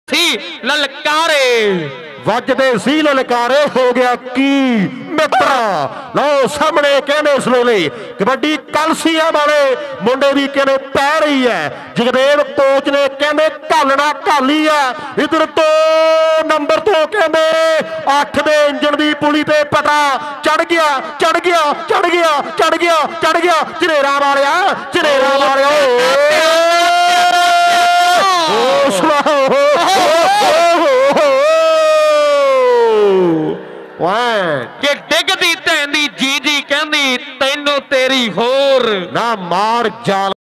सी ललकारे ਵੱਜਦੇ ਸੀ ਲਲਕਾਰੇ ਹੋ ਗਿਆ ਕੀ ਮਿੱਤਰਾ ਲਓ ਸਾਹਮਣੇ ਕਹਿੰਦੇ ਸਲੋਲੇ ਕਬੱਡੀ ਕਲਸੀਆਂ ਵਾਲੇ ਮੁੰਡੇ ਦੀ ਕਹਿੰਦੇ ਪੈ ਰਹੀ ਹੈ ਜਗਦੇਵ ਕੋਚ ਨੇ ਕਹਿੰਦੇ ਘਾਲਣਾ ਘਾਲੀ ਹੈ ਇਧਰ ਤੋਂ ਨੰਬਰ ਤੋਂ ਕਹਿੰਦੇ 8 ਦੇ ਇੰਜਣ ਦੀ ਪੁਲੀ ਤੇ ਪਟਾ ਚੜ ਗਿਆ ਚੜ ਗਿਆ ਚੜ ਗਿਆ ਚੜ ਗਿਆ ਚੜ ਗਿਆ ਝਨੇਰਾ ਵਾਲਿਆ कि डिगदी तैंदी जी जी कहंदी तैनू तेरी होर ना मार जाल